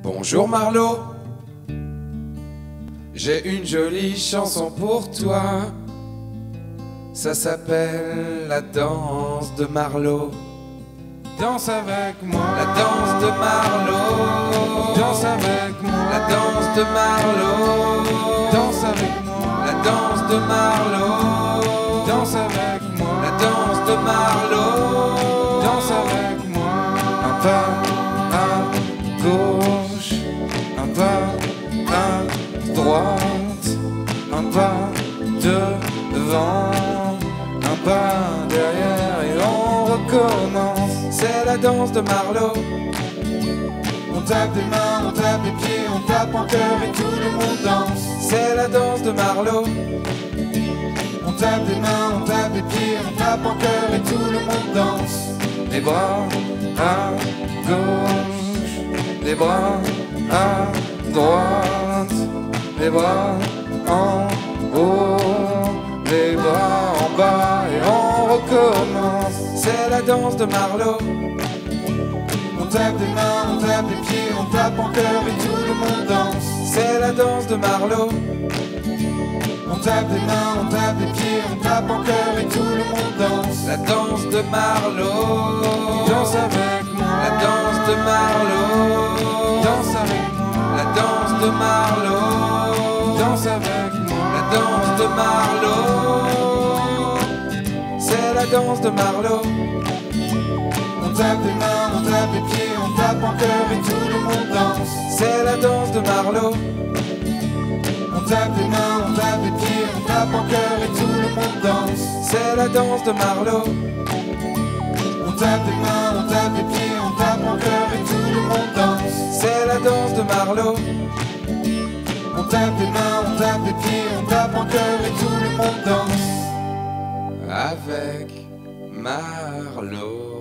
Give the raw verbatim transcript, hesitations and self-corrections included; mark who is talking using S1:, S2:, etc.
S1: Bonjour Marlot, j'ai une jolie chanson pour toi. Ça s'appelle la danse de Marlot.
S2: Danse avec moi.
S1: La danse de Marlot.
S2: Danse avec moi.
S1: La danse de Marlot.
S2: Danse avec moi.
S1: La danse de Marlot.
S2: Danse avec moi.
S1: La danse de Marlot.
S2: Danse avec moi. Un pas à gauche, un pas à droite, un pas devant, un pas derrière et on recommence.
S1: C'est la danse de Marlot.
S2: On tape des mains, on tape des pieds, on tape en cœur et tout le monde danse.
S1: C'est la danse de Marlot.
S2: On tape des mains, on tape des pieds, on tape en cœur et tout le monde danse. Les bras à gauche, les bras à droite, les bras en haut, les bras en bas et on recommence.
S1: C'est la danse de Marlot.
S2: On tape des mains, on tape des pieds, on tape en cœur et tout le monde danse.
S1: C'est la danse de Marlot.
S2: On tape des mains, on tape des pieds, on tape en cœur et tout le monde danse.
S1: La danse de Marlot.
S2: Danse avec moi.
S1: La danse de Marlot.
S2: Danse avec moi.
S1: La danse de Marlot.
S2: Danse avec moi.
S1: La danse de Marlot. C'est la danse de Marlot.
S2: On tape des mains, on tape des pieds, on tape en cœur et tout le monde danse.
S1: C'est la danse de Marlot.
S2: On tape des mains, on tape des pieds, on tape en cœur et tout le monde danse.
S1: C'est la danse de Marlot.
S2: On tape des mains, on tape des pieds, on tape en cœur et tout le monde danse.
S1: C'est la danse de Marlot.
S2: On tape des mains, on tape des pieds, on tape en cœur et tout le monde danse.
S1: Avec Marlot.